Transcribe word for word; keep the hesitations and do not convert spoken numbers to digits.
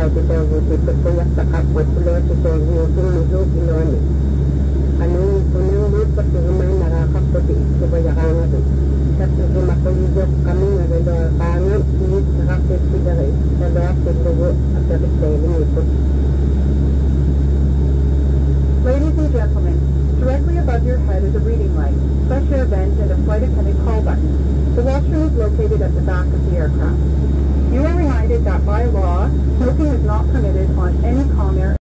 kahit ito ito po yung takapot pulo ito yung tumulo kiloni ano punang mo pati may nakakapot ito ba yakanga rin sa sumakulidok kami nga gado kangan init nakapit sila rin sa lahat ito at sa restyling ito. Ladies and gentlemen, directly above your head is a reading light, fresh air vent, and a flight attendant call button. The washroom is located at the back of the aircraft. You are reminded that by law, smoking is not permitted on any Comair